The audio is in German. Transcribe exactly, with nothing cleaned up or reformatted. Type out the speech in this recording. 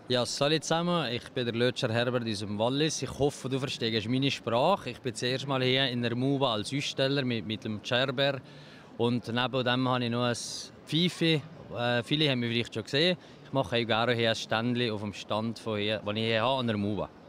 Ja, salut zusammen. Ich bin der Lötscher Herbert aus dem Wallis. Ich hoffe, du verstehst meine Sprache. Ich bin zuerst mal hier in der Muba als Aussteller mit, mit dem Cherber. Und neben dem habe ich noch ein Pfeife. Äh, viele haben mich vielleicht schon gesehen. Ich mache auch gerne hier ein Ständchen auf dem Stand, von hier, den ich hier habe, an der Muba.